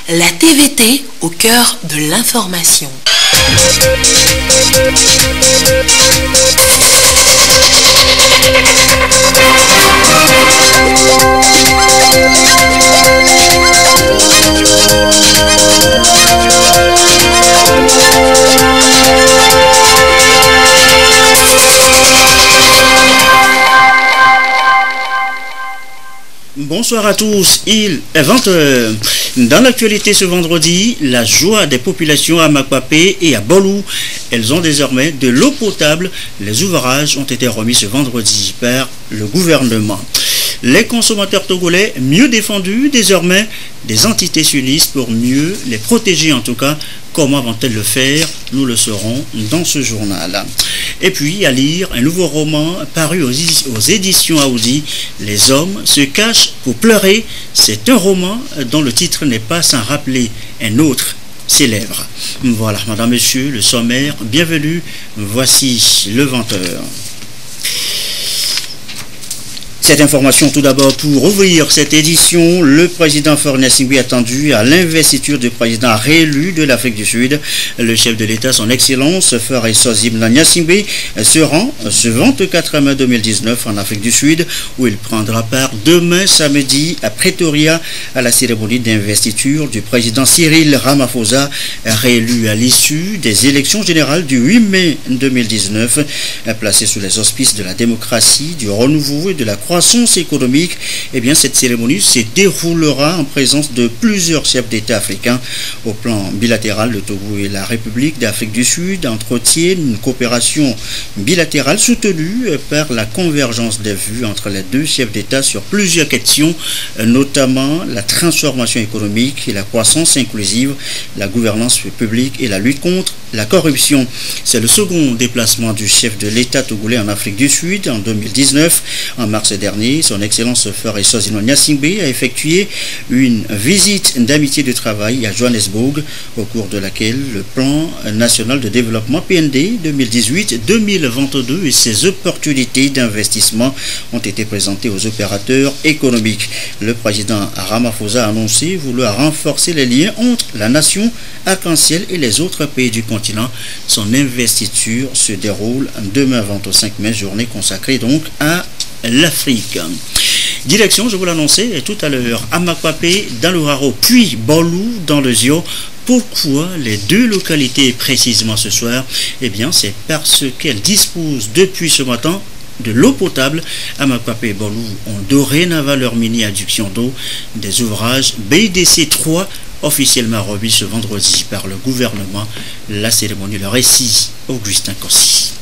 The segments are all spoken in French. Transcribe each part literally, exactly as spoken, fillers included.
la T V T au cœur de l'information. Bonsoir à tous, il est vingt heures. Dans l'actualité ce vendredi, la joie des populations à Makpapé et à Bolou. Elles ont désormais de l'eau potable. Les ouvrages ont été remis ce vendredi par le gouvernement. Les consommateurs togolais mieux défendus désormais, des entités s'unissent pour mieux les protéger en tout cas. Comment vont-elles le faire? Nous le saurons dans ce journal. Et puis à lire un nouveau roman paru aux, aux éditions Aoudi, Les hommes se cachent pour pleurer. C'est un roman dont le titre n'est pas sans rappeler un autre célèbre. Voilà, madame, monsieur, le sommaire, bienvenue, voici le vingt heures. Cette information tout d'abord pour ouvrir cette édition, le président Faure Gnassingbé attendu à l'investiture du président réélu de l'Afrique du Sud. Le chef de l'État, son Excellence Faure Gnassingbé Gnassingbé, se rend ce vingt-quatre mai deux mille dix-neuf en Afrique du Sud où il prendra part demain samedi à Pretoria à la cérémonie d'investiture du président Cyril Ramaphosa réélu à l'issue des élections générales du huit mai deux mille dix-neuf, placé sous les auspices de la démocratie, du renouveau et de la croissance économique. Eh bien, cette cérémonie se déroulera en présence de plusieurs chefs d'État africains. Au plan bilatéral, le Togo et la République d'Afrique du Sud entretiennent une coopération bilatérale soutenue par la convergence des vues entre les deux chefs d'État sur plusieurs questions, notamment la transformation économique et la croissance inclusive, la gouvernance publique et la lutte contre la corruption. C'est le second déplacement du chef de l'État togolais en Afrique du Sud en deux mille dix-neuf. En mars dernier, son Excellence Faure Gnassingbé a effectué une visite d'amitié de travail à Johannesburg, au cours de laquelle le plan national de développement P N D deux mille dix-huit deux mille vingt-deux et ses opportunités d'investissement ont été présentées aux opérateurs économiques. Le président Ramaphosa a annoncé vouloir renforcer les liens entre la nation arc-en-ciel et les autres pays du continent. Son investiture se déroule demain vingt-cinq mai, journée consacrée donc à l'Afrique. Direction, je vous l'annonçais tout à l'heure, à Makpapé dans le Haro, puis Bolou dans le Zio. Pourquoi les deux localités précisément ce soir? Eh bien, c'est parce qu'elles disposent depuis ce matin de l'eau potable. À Makpapé et Bolou ont dorénavant leur mini-adduction d'eau. Des ouvrages B D C trois officiellement remis ce vendredi par le gouvernement. La cérémonie, le récit, Augustin Kossi.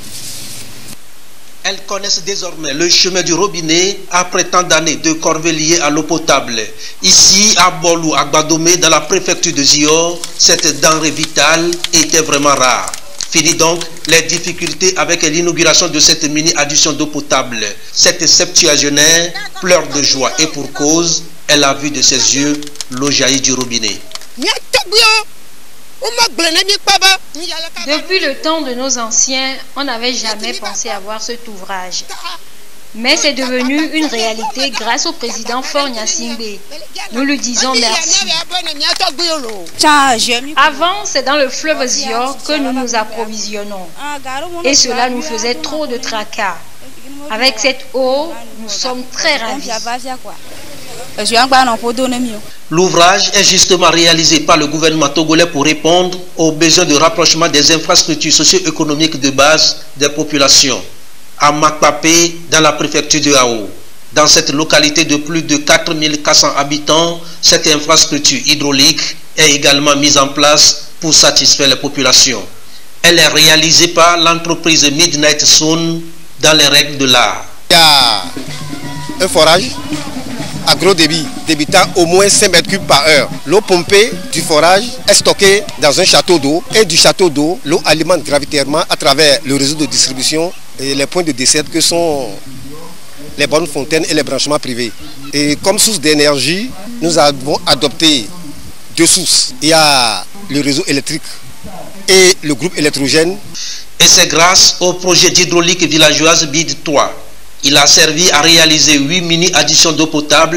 Elles connaissent désormais le chemin du robinet après tant d'années de corvée liées à l'eau potable. Ici, à Bolou, à Gbadomé, dans la préfecture de Zior, cette denrée vitale était vraiment rare. Fini donc les difficultés avec l'inauguration de cette mini-adduction d'eau potable. Cette septuagénaire pleure de joie et pour cause, elle a vu de ses yeux l'eau jaillir du robinet. Depuis le temps de nos anciens, on n'avait jamais pensé avoir cet ouvrage. Mais c'est devenu une réalité grâce au président Faure Gnassingbé. Nous lui disons merci. Avant, c'est dans le fleuve Zior que nous nous approvisionnons. Et cela nous faisait trop de tracas. Avec cette eau, nous sommes très ravis. L'ouvrage est justement réalisé par le gouvernement togolais pour répondre aux besoins de rapprochement des infrastructures socio-économiques de base des populations. À Makpapé, dans la préfecture de Hao, dans cette localité de plus de quatre mille quatre cents habitants, cette infrastructure hydraulique est également mise en place pour satisfaire les populations. Elle est réalisée par l'entreprise Midnight Sun dans les règles de l'art. Il y a un forage à gros débit, débitant au moins cinq mètres cubes par heure. L'eau pompée du forage est stockée dans un château d'eau et du château d'eau, l'eau alimente gravitairement à travers le réseau de distribution et les points de desserte que sont les bornes fontaines et les branchements privés. Et comme source d'énergie, nous avons adopté deux sources. Il y a le réseau électrique et le groupe électrogène. Et c'est grâce au projet d'hydraulique villageoise B I D trois. Il a servi à réaliser huit mini-additions d'eau potable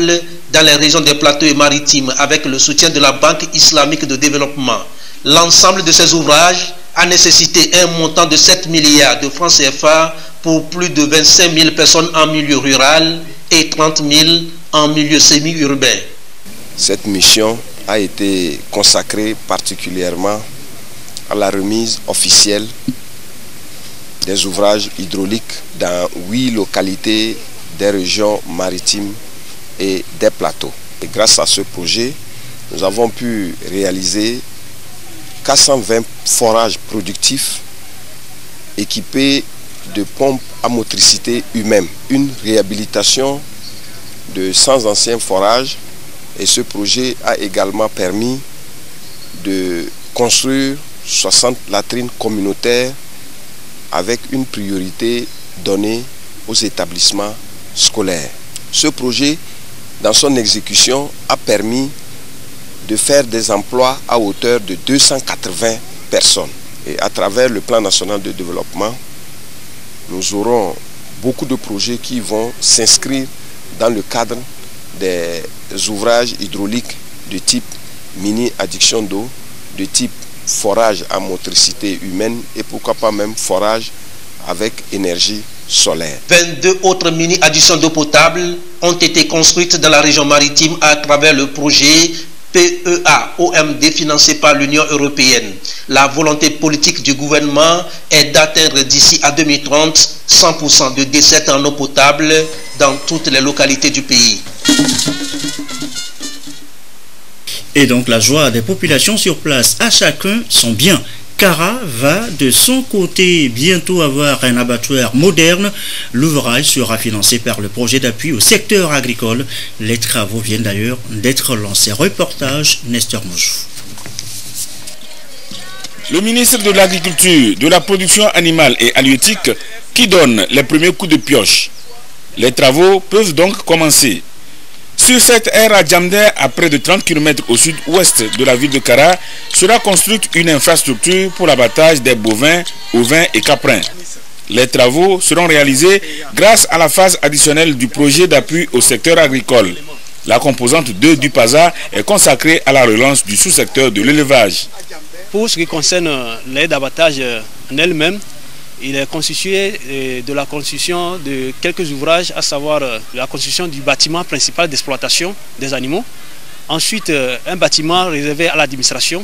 dans les régions des plateaux et maritimes avec le soutien de la Banque islamique de développement. L'ensemble de ces ouvrages a nécessité un montant de sept milliards de francs C F A pour plus de vingt-cinq mille personnes en milieu rural et trente mille en milieu semi-urbain. Cette mission a été consacrée particulièrement à la remise officielle des ouvrages hydrauliques dans huit localités des régions maritimes et des plateaux. Et grâce à ce projet, nous avons pu réaliser quatre cent vingt forages productifs équipés de pompes à motricité humaine. Une réhabilitation de cent anciens forages, et ce projet a également permis de construire soixante latrines communautaires avec une priorité donnée aux établissements scolaires. Ce projet, dans son exécution, a permis de faire des emplois à hauteur de deux cent quatre-vingts personnes. Et à travers le plan national de développement, nous aurons beaucoup de projets qui vont s'inscrire dans le cadre des ouvrages hydrauliques de type mini-adduction d'eau, de type forage à motricité humaine et pourquoi pas même forage avec énergie solaire. vingt-deux autres mini-adductions d'eau potable ont été construites dans la région maritime à travers le projet P E A O M D financé par l'Union européenne. La volonté politique du gouvernement est d'atteindre d'ici à deux mille trente cent pour cent de desserte en eau potable dans toutes les localités du pays. Et donc la joie des populations sur place, à chacun son bien. Cara va de son côté bientôt avoir un abattoir moderne. L'ouvrage sera financé par le projet d'appui au secteur agricole. Les travaux viennent d'ailleurs d'être lancés. Reportage Nestor Moujou. Le ministre de l'Agriculture, de la Production animale et halieutique qui donne les premiers coups de pioche. Les travaux peuvent donc commencer. Sur cette aire à Djamder, à près de trente kilomètres au sud-ouest de la ville de Kara, sera construite une infrastructure pour l'abattage des bovins, ovins et caprins. Les travaux seront réalisés grâce à la phase additionnelle du projet d'appui au secteur agricole. La composante deux du P A S A est consacrée à la relance du sous-secteur de l'élevage. Pour ce qui concerne l'aide d'abattage en elle-même, il est constitué de la construction de quelques ouvrages, à savoir la construction du bâtiment principal d'exploitation des animaux. Ensuite, un bâtiment réservé à l'administration.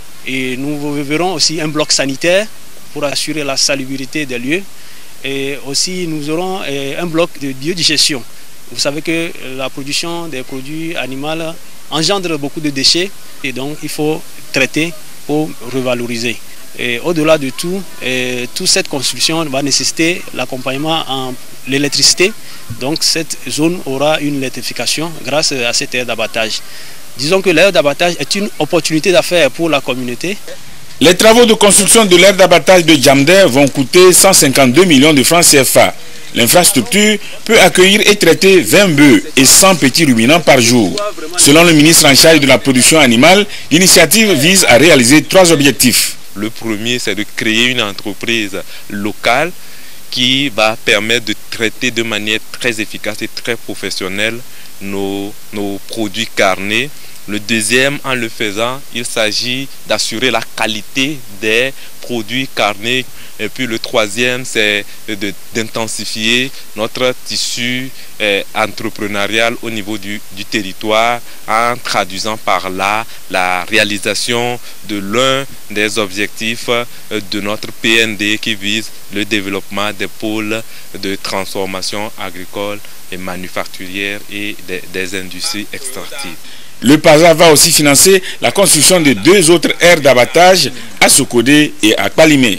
Et nous verrons aussi un bloc sanitaire pour assurer la salubrité des lieux. Et aussi, nous aurons un bloc de biodigestion. Vous savez que la production des produits animaux engendre beaucoup de déchets et donc il faut traiter pour revaloriser. Et au-delà de tout, et toute cette construction va nécessiter l'accompagnement en l'électricité. Donc cette zone aura une électrification grâce à cette aire d'abattage. Disons que l'aire d'abattage est une opportunité d'affaires pour la communauté. Les travaux de construction de l'aire d'abattage de Djamder vont coûter cent cinquante-deux millions de francs C F A. L'infrastructure peut accueillir et traiter vingt bœufs et cent petits ruminants par jour. Selon le ministre en charge de la production animale, l'initiative vise à réaliser trois objectifs. Le premier, c'est de créer une entreprise locale qui va permettre de traiter de manière très efficace et très professionnelle nos, nos produits carnés. Le deuxième, en le faisant, il s'agit d'assurer la qualité des produits carnés. Et puis le troisième, c'est d'intensifier notre tissu eh, entrepreneurial au niveau du, du territoire en traduisant par là la réalisation de l'un des objectifs de notre P N D qui vise le développement des pôles de transformation agricole et manufacturière et des, des industries extractives. Le P A S A va aussi financer la construction de deux autres aires d'abattage à Sokodé et à Kpalimé.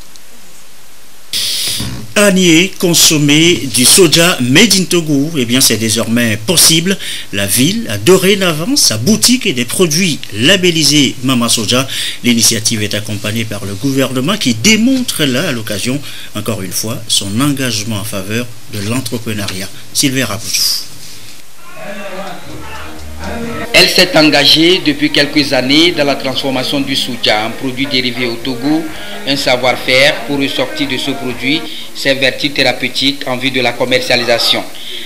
Anier, consommer du soja made in Togo, eh bien c'est désormais possible. La ville a dorénavant sa boutique et des produits labellisés Mama Soja. L'initiative est accompagnée par le gouvernement qui démontre là à l'occasion, encore une fois, son engagement en faveur de l'entrepreneuriat. Sylvain Raboutou. Elle s'est engagée depuis quelques années dans la transformation du soja en produit dérivé au Togo. Un savoir-faire pour ressortir de ce produit, ses vertus thérapeutiques en vue de la commercialisation.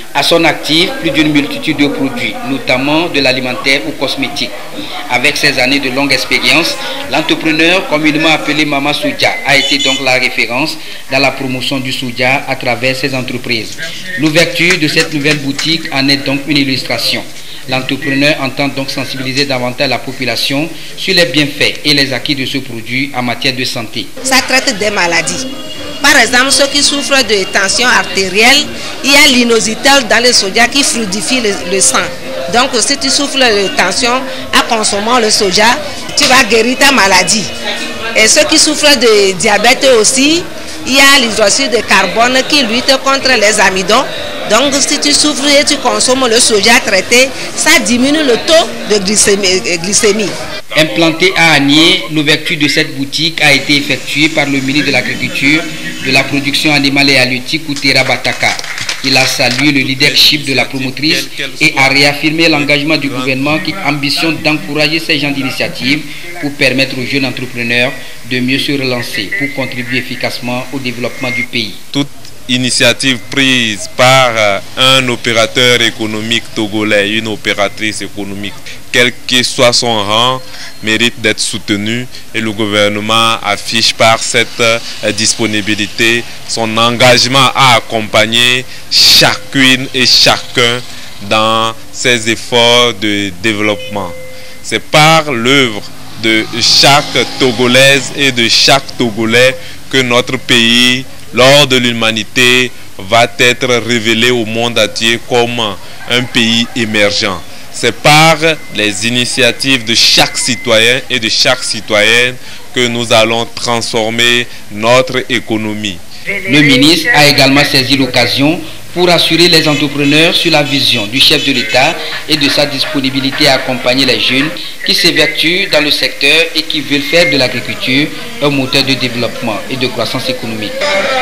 À son actif, plus d'une multitude de produits, notamment de l'alimentaire ou cosmétique. Avec ses années de longue expérience, l'entrepreneur communément appelé Mama Soja a été donc la référence dans la promotion du soja à travers ses entreprises. L'ouverture de cette nouvelle boutique en est donc une illustration. L'entrepreneur entend donc sensibiliser davantage la population sur les bienfaits et les acquis de ce produit en matière de santé. Ça traite des maladies. Par exemple, ceux qui souffrent de tension artérielle, il y a l'inositol dans le soja qui fluidifie le, le sang. Donc, si tu souffres de tension, en consommant le soja, tu vas guérir ta maladie. Et ceux qui souffrent de diabète aussi, il y a l'hydroxyde de carbone qui lutte contre les amidons. Donc, si tu souffres et tu consommes le soja traité, ça diminue le taux de glycémie. glycémie. Implanté à Agné, l'ouverture de cette boutique a été effectuée par le ministre de l'Agriculture, de la Production animale et halieutique, Koutera Bataka. Il a salué le leadership de la promotrice et a réaffirmé l'engagement du gouvernement qui ambitionne d'encourager ces genres d'initiatives pour permettre aux jeunes entrepreneurs de mieux se relancer pour contribuer efficacement au développement du pays. Toute initiative prise par un opérateur économique togolais, une opératrice économique, quel que soit son rang, mérite d'être soutenu et le gouvernement affiche par cette disponibilité son engagement à accompagner chacune et chacun dans ses efforts de développement. C'est par l'œuvre de chaque Togolaise et de chaque Togolais que notre pays, lors de l'humanité, va être révélé au monde entier comme un pays émergent. C'est par les initiatives de chaque citoyen et de chaque citoyenne que nous allons transformer notre économie. Le ministre a également saisi l'occasion pour assurer les entrepreneurs sur la vision du chef de l'État et de sa disponibilité à accompagner les jeunes qui s'évertuent dans le secteur et qui veulent faire de l'agriculture un moteur de développement et de croissance économique.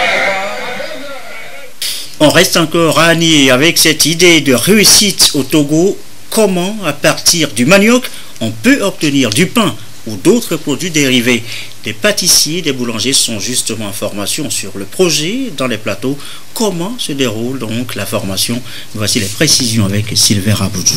On reste encore à Agné avec cette idée de réussite au Togo. Comment, à partir du manioc, on peut obtenir du pain ou d'autres produits dérivés. Des pâtissiers, des boulangers sont justement en formation sur le projet dans les plateaux. Comment se déroule donc la formation? Voici les précisions avec Sylvain Raboudjou.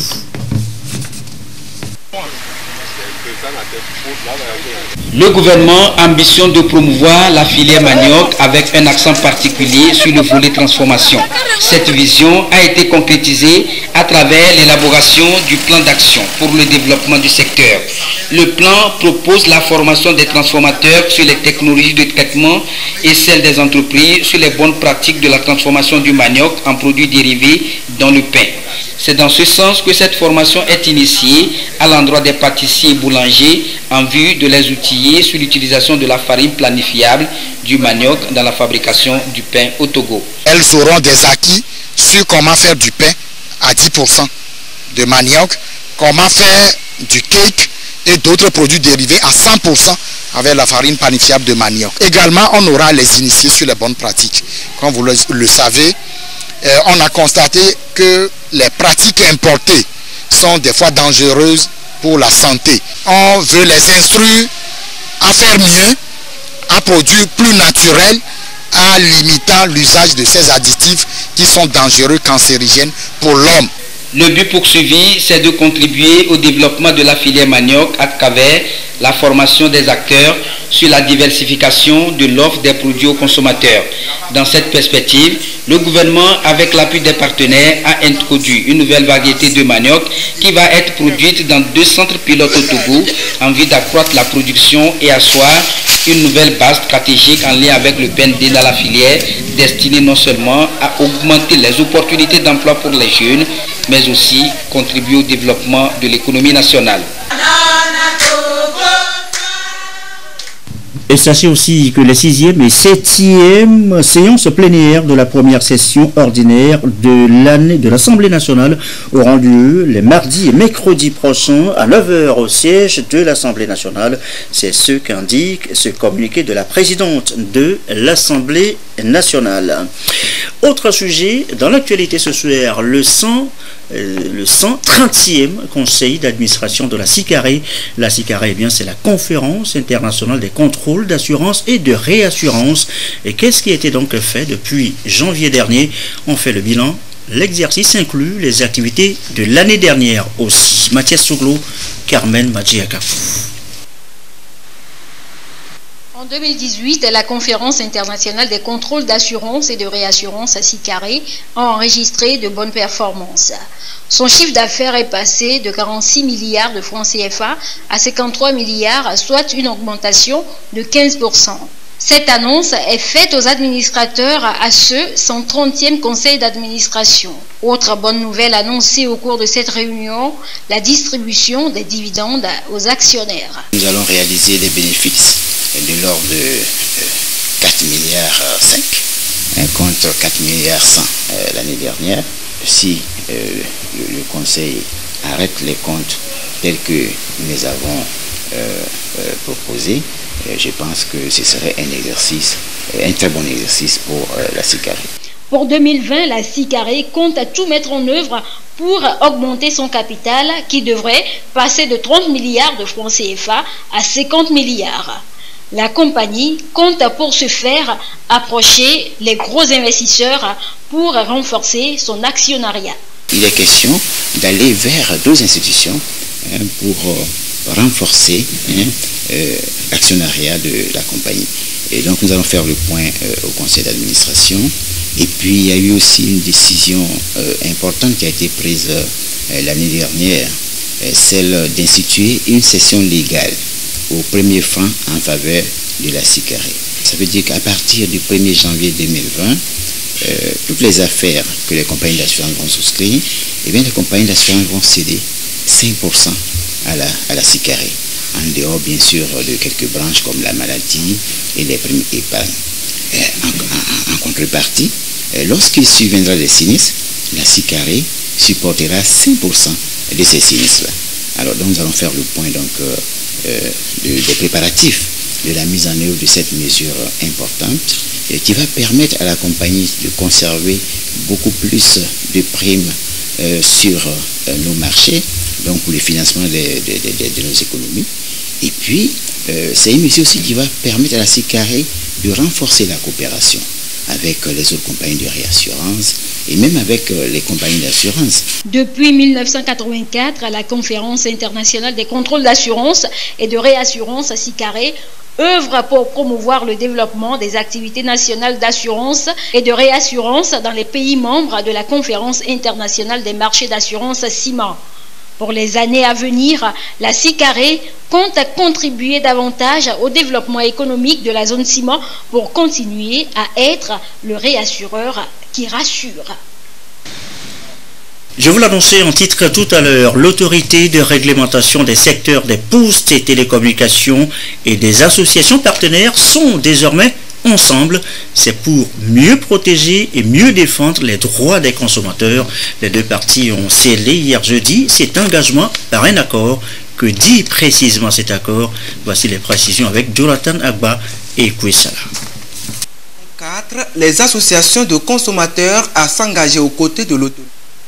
Le gouvernement ambitionne de promouvoir la filière manioc avec un accent particulier sur le volet transformation. Cette vision a été concrétisée à travers l'élaboration du plan d'action pour le développement du secteur. Le plan propose la formation des transformateurs sur les technologies de traitement et celle des entreprises sur les bonnes pratiques de la transformation du manioc en produits dérivés dans le pain. C'est dans ce sens que cette formation est initiée à l'endroit des pâtissiers et boulangers en vue de les outiller sur l'utilisation de la farine planifiable du manioc dans la fabrication du pain au Togo. Elles auront des acquis sur comment faire du pain à dix pour cent de manioc, comment faire du cake et d'autres produits dérivés à cent pour cent avec la farine planifiable de manioc. Également, on aura les initiés sur les bonnes pratiques. Comme vous le, le savez, euh, on a constaté que les pratiques importées sont des fois dangereuses pour la santé. On veut les instruire à faire mieux, à produire plus naturel, en limitant l'usage de ces additifs qui sont dangereux, cancérigènes pour l'homme. Le but poursuivi, c'est de contribuer au développement de la filière manioc à travers la formation des acteurs sur la diversification de l'offre des produits aux consommateurs. Dans cette perspective, le gouvernement, avec l'appui des partenaires, a introduit une nouvelle variété de manioc qui va être produite dans deux centres pilotes au Togo en vue d'accroître la production et asseoir une nouvelle base stratégique en lien avec le P N D dans la filière, destinée non seulement à augmenter les opportunités d'emploi pour les jeunes, mais aussi contribuer au développement de l'économie nationale. Et sachez aussi que les sixième et septième séances plénières de la première session ordinaire de l'année de l'Assemblée nationale auront lieu les mardis et mercredis prochains à neuf heures au siège de l'Assemblée nationale. C'est ce qu'indique ce communiqué de la présidente de l'Assemblée nationale. Autre sujet, dans l'actualité ce soir, le cent le cent trentième conseil d'administration de la SICARE. La SICARE, eh bien, c'est la conférence internationale des contrôles d'assurance et de réassurance. Et qu'est-ce qui a été donc fait depuis janvier dernier? On fait le bilan L'exercice inclut les activités de l'année dernière aussi. Mathias Souglo, Carmen Madjiakafou. En deux mille dix-huit, la conférence internationale des contrôles d'assurance et de réassurance à Sikaré a enregistré de bonnes performances. Son chiffre d'affaires est passé de quarante-six milliards de francs C F A à cinquante-trois milliards, soit une augmentation de quinze pour cent. Cette annonce est faite aux administrateurs à ce cent trentième conseil d'administration. Autre bonne nouvelle annoncée au cours de cette réunion, la distribution des dividendes aux actionnaires. Nous allons réaliser des bénéfices de l'ordre de quatre milliards cinq contre quatre milliards cent l'année dernière. Si euh, le, le conseil arrête les comptes tels que nous les avons euh, euh, proposés, euh, je pense que ce serait un exercice, un très bon exercice pour euh, la Sikaré. Pour deux mille vingt, la Sikaré compte à tout mettre en œuvre pour augmenter son capital qui devrait passer de trente milliards de francs C F A à cinquante milliards. La compagnie compte pour ce faire approcher les gros investisseurs pour renforcer son actionnariat. Il est question d'aller vers d'autres institutions hein, pour euh, renforcer hein, euh, l'actionnariat de la compagnie. Et donc nous allons faire le point euh, au conseil d'administration. Et puis il y a eu aussi une décision euh, importante qui a été prise euh, l'année dernière, euh, celle d'instituer une session légale au premier franc en faveur de la Sikaré. Ça veut dire qu'à partir du premier janvier deux mille vingt, euh, toutes les affaires que les compagnies d'assurance vont souscrire, eh bien les compagnies d'assurance vont céder cinq pour cent à la, à la Sikaré, en dehors bien sûr de quelques branches comme la maladie et les primes épargne. En, en, en contrepartie, lorsqu'il surviendra des sinistres, la Sikaré supportera cinq pour cent de ces sinistres-là. Alors donc nous allons faire le point donc, euh, euh, de, des préparatifs de la mise en œuvre de cette mesure importante et qui va permettre à la compagnie de conserver beaucoup plus de primes euh, sur euh, nos marchés, donc pour le financement de, de, de, de nos économies. Et puis, euh, c'est une mesure aussi qui va permettre à la Sikaré de renforcer la coopération avec les autres compagnies de réassurance et même avec les compagnies d'assurance. Depuis mille neuf cent quatre-vingt-quatre, la conférence internationale des contrôles d'assurance et de réassurance à Sikaré œuvre pour promouvoir le développement des activités nationales d'assurance et de réassurance dans les pays membres de la conférence internationale des marchés d'assurance CIMA. Pour les années à venir, la Sikaré compte à contribuer davantage au développement économique de la zone CIMA pour continuer à être le réassureur qui rassure. Je vous l'annonçais en titre tout à l'heure, l'autorité de réglementation des secteurs des postes et télécommunications et des associations partenaires sont désormais ensemble. C'est pour mieux protéger et mieux défendre les droits des consommateurs. Les deux parties ont scellé hier jeudi cet engagement par un accord. Que dit précisément cet accord? Voici les précisions avec Jonathan Agba et Kouissala. quatre. Les associations de consommateurs à s'engager aux côtés de l'autorité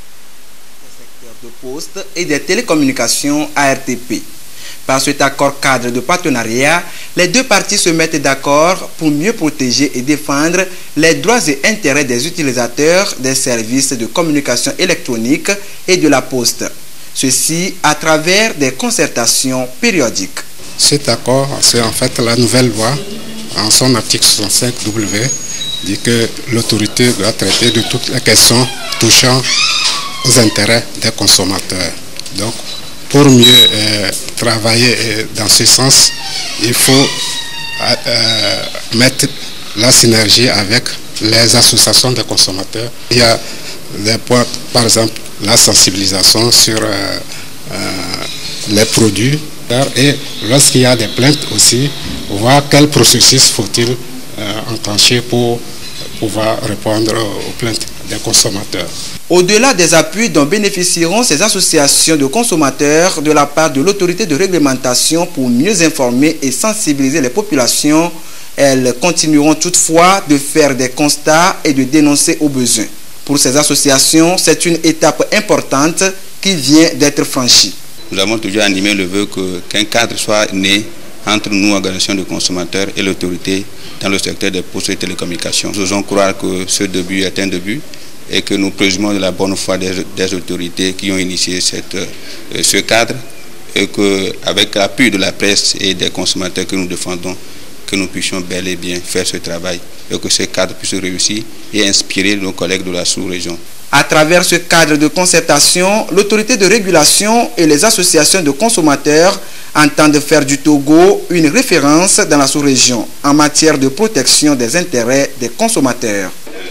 des secteurs de poste et des télécommunications A R T P. Par cet accord cadre de partenariat, les deux parties se mettent d'accord pour mieux protéger et défendre les droits et intérêts des utilisateurs des services de communication électronique et de la poste. Ceci à travers des concertations périodiques. Cet accord, c'est en fait la nouvelle loi, en son article soixante-cinq W, dit que l'autorité doit traiter de toutes les questions touchant aux intérêts des consommateurs. Donc, pour mieux euh, travailler euh, dans ce sens, il faut euh, mettre la synergie avec les associations de consommateurs. Il y a des points, par exemple, la sensibilisation sur euh, euh, les produits et lorsqu'il y a des plaintes aussi, voir quel processus faut-il euh, enclencher pour pouvoir répondre aux plaintes des consommateurs. Au-delà des appuis dont bénéficieront ces associations de consommateurs de la part de l'autorité de réglementation pour mieux informer et sensibiliser les populations, elles continueront toutefois de faire des constats et de dénoncer aux besoins. Pour ces associations, c'est une étape importante qui vient d'être franchie. Nous avons toujours animé le vœu qu'un cadre soit né entre nous, organisations de consommateurs, et l'autorité dans le secteur des postes et télécommunications. Nous osons croire que ce début est un début et que nous présumons de la bonne foi des, des autorités qui ont initié cette, euh, ce cadre, et qu'avec l'appui de la presse et des consommateurs que nous défendons, que nous puissions bel et bien faire ce travail et que ce cadre puisse réussir et inspirer nos collègues de la sous-région. À travers ce cadre de concertation, l'autorité de régulation et les associations de consommateurs entendent faire du Togo une référence dans la sous-région en matière de protection des intérêts des consommateurs.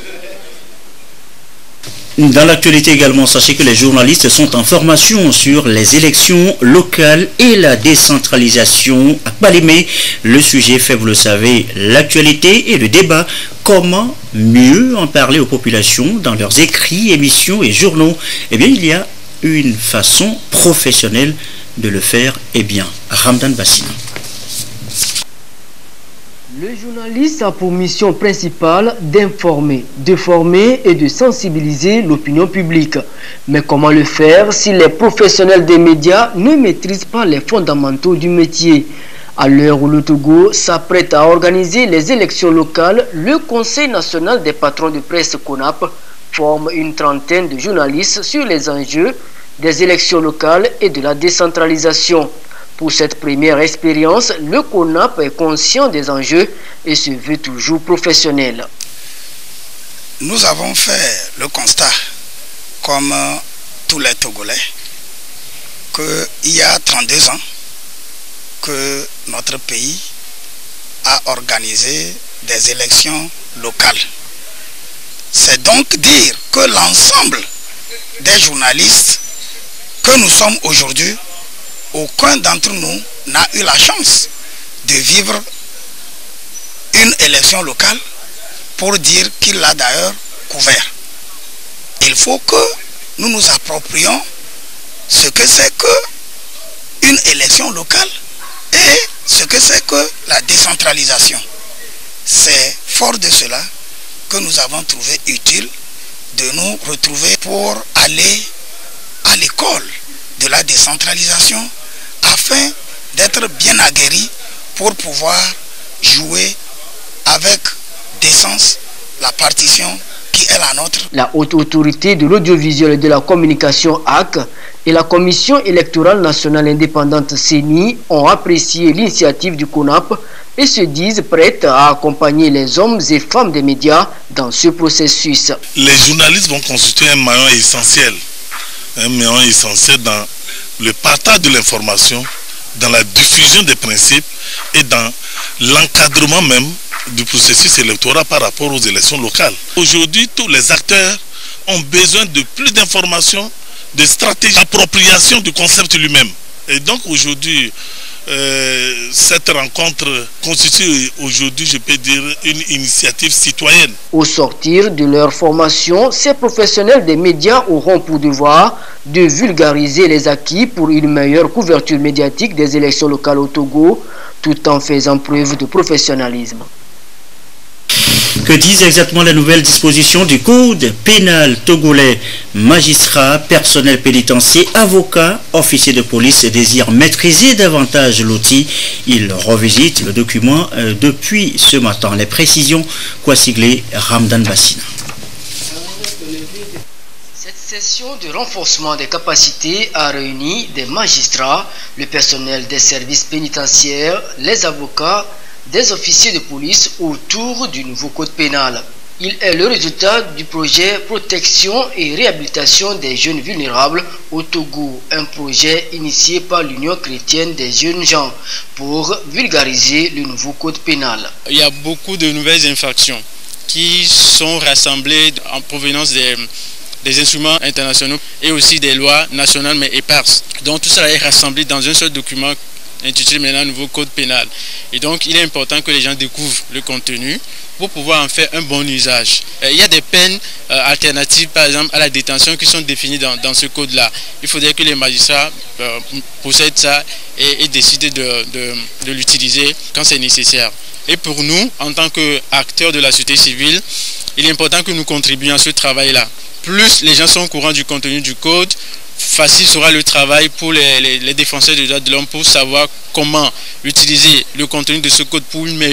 Dans l'actualité également, sachez que les journalistes sont en formation sur les élections locales et la décentralisation à Balimé. Le sujet fait, vous le savez, l'actualité et le débat. Comment mieux en parler aux populations dans leurs écrits, émissions et journaux? Eh bien, il y a une façon professionnelle de le faire. Eh bien, Ramdan Bassina. Le journaliste a pour mission principale d'informer, de former et de sensibiliser l'opinion publique. Mais comment le faire si les professionnels des médias ne maîtrisent pas les fondamentaux du métier? À l'heure où le Togo s'apprête à organiser les élections locales, le Conseil national des patrons de presse CONAP forme une trentaine de journalistes sur les enjeux des élections locales et de la décentralisation. Pour cette première expérience, le CONAP est conscient des enjeux et se veut toujours professionnel. Nous avons fait le constat, comme tous les Togolais, qu'il y a trente-deux ans que notre pays a organisé des élections locales. C'est donc dire que l'ensemble des journalistes que nous sommes aujourd'hui, aucun d'entre nous n'a eu la chance de vivre une élection locale pour dire qu'il l'a d'ailleurs couvert. Il faut que nous nous approprions ce que c'est que une élection locale et ce que c'est que la décentralisation. C'est fort de cela que nous avons trouvé utile de nous retrouver pour aller à l'école de la décentralisation afin d'être bien aguerris pour pouvoir jouer avec décence la partition qui est la nôtre. La haute autorité de l'audiovisuel et de la communication A C et la Commission électorale nationale indépendante C E N I ont apprécié l'initiative du CONAP et se disent prêtes à accompagner les hommes et femmes des médias dans ce processus. Les journalistes vont constituer un maillon essentiel, un maillon essentiel dans le partage de l'information, dans la diffusion des principes et dans l'encadrement même du processus électoral par rapport aux élections locales. Aujourd'hui, tous les acteurs ont besoin de plus d'informations, de stratégies, d'appropriation du concept lui-même. Et donc aujourd'hui, euh, cette rencontre constitue aujourd'hui, je peux dire, une initiative citoyenne. Au sortir de leur formation, ces professionnels des médias auront pour devoir de vulgariser les acquis pour une meilleure couverture médiatique des élections locales au Togo, tout en faisant preuve de professionnalisme. Que disent exactement les nouvelles dispositions du code pénal togolais? Magistrats, personnel pénitentiaire, avocats, officiers de police désirent maîtriser davantage l'outil. Ils revisitent le document euh, depuis ce matin. Les précisions, quoi sigler Ramdan Bassina. Cette session de renforcement des capacités a réuni des magistrats, le personnel des services pénitentiaires, les avocats, des officiers de police autour du nouveau code pénal. Il est le résultat du projet Protection et réhabilitation des jeunes vulnérables au Togo, un projet initié par l'Union chrétienne des jeunes gens pour vulgariser le nouveau code pénal. Il y a beaucoup de nouvelles infractions qui sont rassemblées en provenance des, des instruments internationaux et aussi des lois nationales mais éparses. Donc tout ça est rassemblé dans un seul document intitulé maintenant Nouveau Code pénal. Et donc il est important que les gens découvrent le contenu pour pouvoir en faire un bon usage. Il y a des peines euh, alternatives par exemple à la détention qui sont définies dans, dans ce code-là. Il faudrait que les magistrats euh, possèdent ça et, et décident de, de, de l'utiliser quand c'est nécessaire. Et pour nous, en tant qu'acteurs de la société civile, il est important que nous contribuions à ce travail-là. Plus les gens sont au courant du contenu du code, facile sera le travail pour les, les, les défenseurs des droits de l'homme pour savoir comment utiliser le contenu de ce code pour une meilleure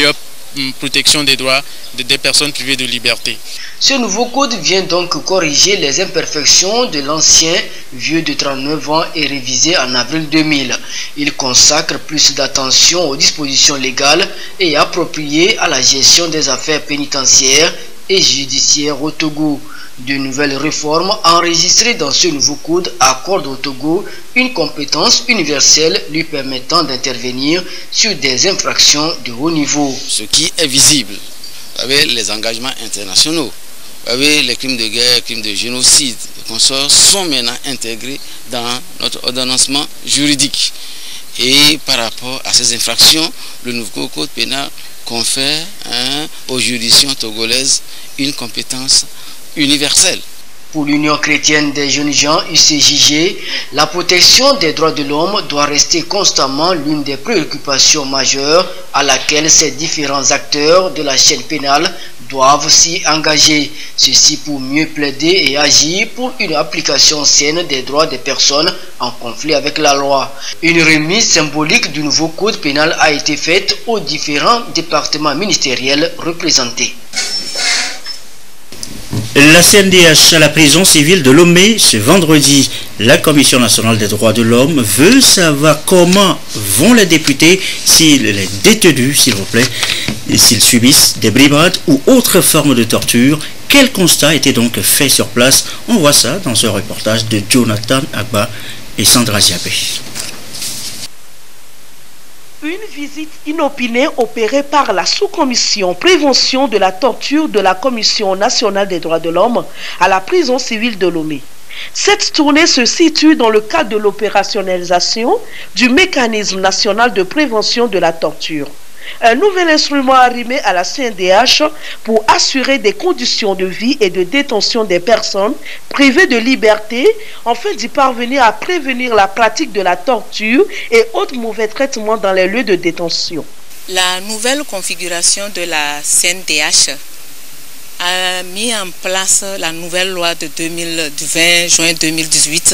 protection des droits des personnes privées de liberté. Ce nouveau code vient donc corriger les imperfections de l'ancien, vieux de trente-neuf ans et révisé en avril deux mille. Il consacre plus d'attention aux dispositions légales et appropriées à la gestion des affaires pénitentiaires et judiciaires au Togo. De nouvelles réformes enregistrées dans ce nouveau code accordent au Togo une compétence universelle lui permettant d'intervenir sur des infractions de haut niveau. Ce qui est visible, avec les engagements internationaux, avec les crimes de guerre, crimes de génocide, les consorts sont maintenant intégrés dans notre ordonnancement juridique. Et par rapport à ces infractions, le nouveau code pénal confère hein, aux juridictions togolaises une compétence universelle. Pour l'Union chrétienne des jeunes gens, U C J G, la protection des droits de l'homme doit rester constamment l'une des préoccupations majeures à laquelle ces différents acteurs de la chaîne pénale doivent s'y engager. Ceci pour mieux plaider et agir pour une application saine des droits des personnes en conflit avec la loi. Une remise symbolique du nouveau code pénal a été faite aux différents départements ministériels représentés. La C N D H à la prison civile de Lomé ce vendredi. La Commission nationale des droits de l'homme veut savoir comment vont les députés, s'ils les détenus, s'il vous plaît, s'ils subissent des brimades ou autres formes de torture. Quel constat était donc fait sur place? On voit ça dans ce reportage de Jonathan Agba et Sandra Ziabé. Une visite inopinée opérée par la sous-commission prévention de la torture de la Commission nationale des droits de l'homme à la prison civile de Lomé. Cette tournée se situe dans le cadre de l'opérationnalisation du mécanisme national de prévention de la torture. Un nouvel instrument arrimé à la C N D H pour assurer des conditions de vie et de détention des personnes privées de liberté afin d'y parvenir à prévenir la pratique de la torture et autres mauvais traitements dans les lieux de détention. La nouvelle configuration de la C N D H a mis en place la nouvelle loi de vingt juin deux mille dix-huit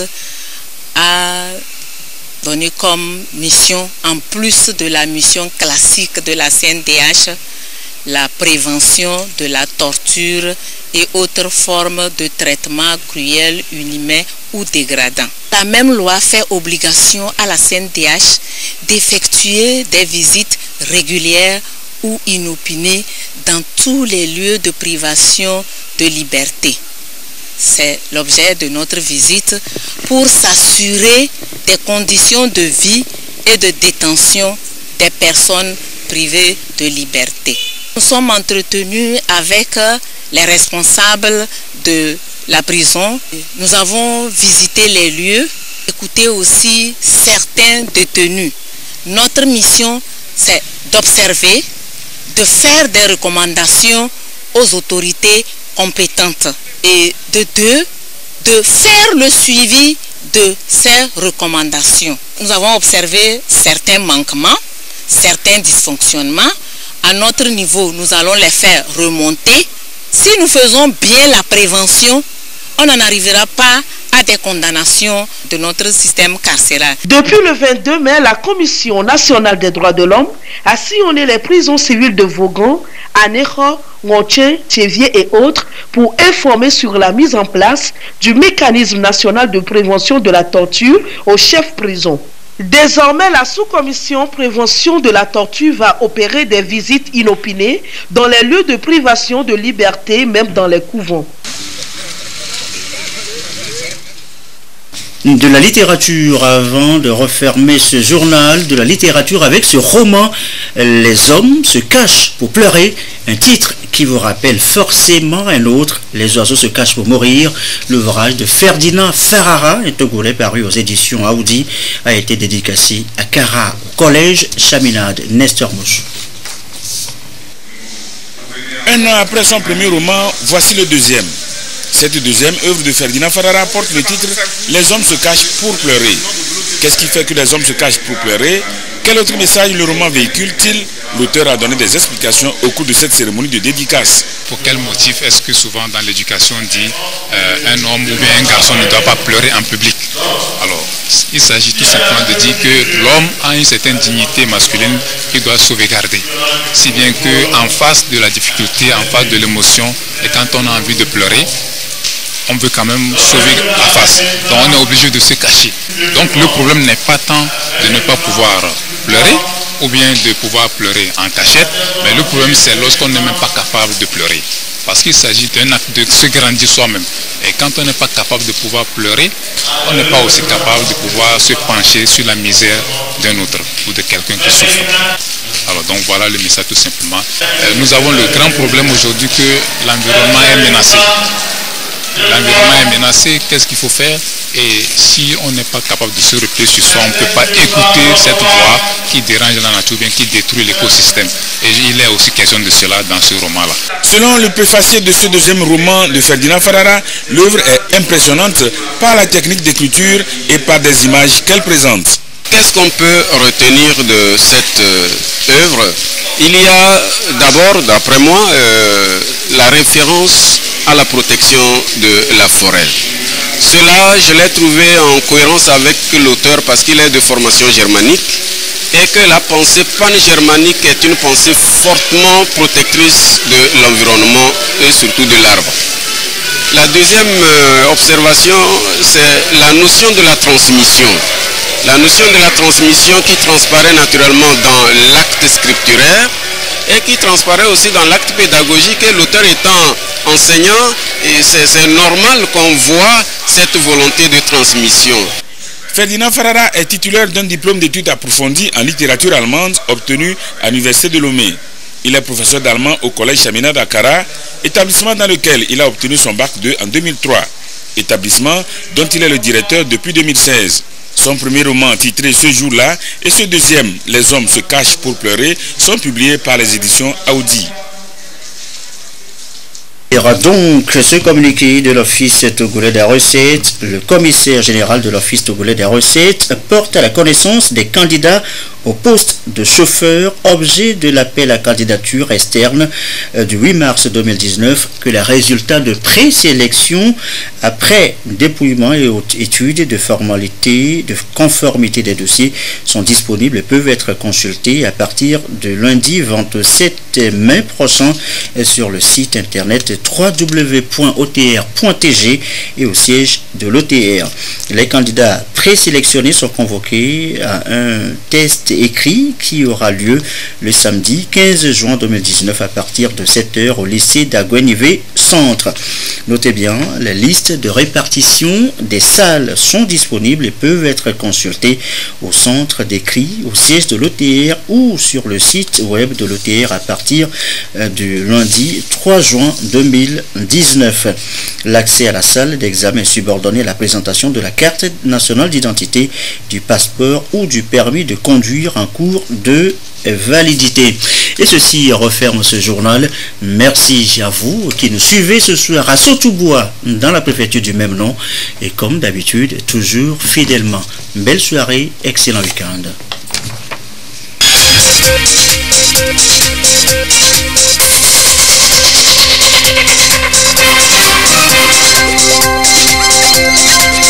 à donné comme mission, en plus de la mission classique de la C N D H, la prévention de la torture et autres formes de traitement cruel, inhumain ou dégradant. La même loi fait obligation à la C N D H d'effectuer des visites régulières ou inopinées dans tous les lieux de privation de liberté. C'est l'objet de notre visite pour s'assurer des conditions de vie et de détention des personnes privées de liberté. Nous sommes entretenus avec les responsables de la prison. Nous avons visité les lieux, écouté aussi certains détenus. Notre mission, c'est d'observer, de faire des recommandations aux autorités compétentes. Et de deux, de faire le suivi de ces recommandations. Nous avons observé certains manquements, certains dysfonctionnements. À notre niveau, nous allons les faire remonter. Si nous faisons bien la prévention, on n'en arrivera pas à des condamnations de notre système carcéral. Depuis le vingt-deux mai, la Commission nationale des droits de l'homme a sillonné les prisons civiles de Vaughan, Anéro, Montien, Thévier et autres pour informer sur la mise en place du mécanisme national de prévention de la torture aux chefs prison. Désormais, la sous-commission prévention de la torture va opérer des visites inopinées dans les lieux de privation de liberté, même dans les couvents. De la littérature, avant de refermer ce journal de la littérature avec ce roman « Les hommes se cachent pour pleurer », un titre qui vous rappelle forcément un autre, « Les oiseaux se cachent pour mourir ». L'ouvrage de Ferdinand Ferrara, un Togolais paru aux éditions Aoudi, a été dédicacé à Kara, au collège Chaminade, Nestor Mouche. Un an après son premier roman, voici le deuxième. Cette deuxième œuvre de Ferdinand Ferrara porte le titre « Les hommes se cachent pour pleurer ». Qu'est-ce qui fait que les hommes se cachent pour pleurer? Quel autre message le roman véhicule-t-il? L'auteur a donné des explications au cours de cette cérémonie de dédicace. Pour quel motif est-ce que souvent dans l'éducation on dit euh, un homme ou bien un garçon ne doit pas pleurer en public? Alors, il s'agit tout simplement de dire que l'homme a une certaine dignité masculine qu'il doit sauvegarder. Si bien qu'en face de la difficulté, en face de l'émotion, et quand on a envie de pleurer, on veut quand même sauver la face. Donc on est obligé de se cacher. Donc le problème n'est pas tant de ne pas pouvoir pleurer ou bien de pouvoir pleurer en cachette, mais le problème c'est lorsqu'on n'est même pas capable de pleurer. Parce qu'il s'agit d'un acte de se grandir soi-même. Et quand on n'est pas capable de pouvoir pleurer, on n'est pas aussi capable de pouvoir se pencher sur la misère d'un autre ou de quelqu'un qui souffre. Alors donc voilà le message tout simplement. Euh, nous avons le grand problème aujourd'hui que l'environnement est menacé. L'environnement est menacé, qu'est-ce qu'il faut faire? Et si on n'est pas capable de se replier sur soi, on ne peut pas écouter cette voix qui dérange la nature, bien qui détruit l'écosystème. Et il est aussi question de cela dans ce roman-là. Selon le préfacier de ce deuxième roman de Ferdinand Farara, l'œuvre est impressionnante par la technique d'écriture et par des images qu'elle présente. Qu'est-ce qu'on peut retenir de cette euh, œuvre? Il y a d'abord, d'après moi, euh, la référence à la protection de la forêt. Cela, je l'ai trouvé en cohérence avec l'auteur parce qu'il est de formation germanique et que la pensée pan-germanique est une pensée fortement protectrice de l'environnement et surtout de l'arbre. La deuxième euh, observation, c'est la notion de la transmission. La notion de la transmission qui transparaît naturellement dans l'acte scripturaire et qui transparaît aussi dans l'acte pédagogique, et l'auteur étant enseignant, et c'est normal qu'on voit cette volonté de transmission. Ferdinand Farara est titulaire d'un diplôme d'études approfondies en littérature allemande obtenu à l'université de Lomé. Il est professeur d'allemand au collège Chamina d'Akara, établissement dans lequel il a obtenu son bac deux en deux mille trois, établissement dont il est le directeur depuis deux mille seize. Son premier roman titré Ce jour-là et ce deuxième, Les hommes se cachent pour pleurer, sont publiés par les éditions Audi. Il y aura donc ce communiqué de l'Office togolais des recettes. Le commissaire général de l'Office togolais des recettes porte à la connaissance des candidats au poste de chauffeur, objet de l'appel à candidature externe du huit mars deux mille dix-neuf, que les résultats de présélection après dépouillement et études de formalité, de conformité des dossiers sont disponibles et peuvent être consultés à partir de lundi vingt-sept mai prochain sur le site internet w w w point o t r point t g et au siège de l'O T R. Les candidats présélectionnés sont convoqués à un test écrit qui aura lieu le samedi quinze juin deux mille dix-neuf à partir de sept heures au lycée d'Aguenivé Centre. Notez bien, les listes de répartition des salles sont disponibles et peuvent être consultées au centre d'écrit, au siège de l'O T R ou sur le site web de l'O T R à partir du lundi trois juin deux mille dix-neuf. L'accès à la salle d'examen est subordonné à la présentation de la carte nationale d'identité, du passeport ou du permis de conduire en cours de validité. Et ceci referme ce journal. Merci à vous qui nous suivez ce soir à Sotoubois dans la préfecture du même nom et comme d'habitude toujours fidèlement. Belle soirée, excellent week-end. We'll be right back.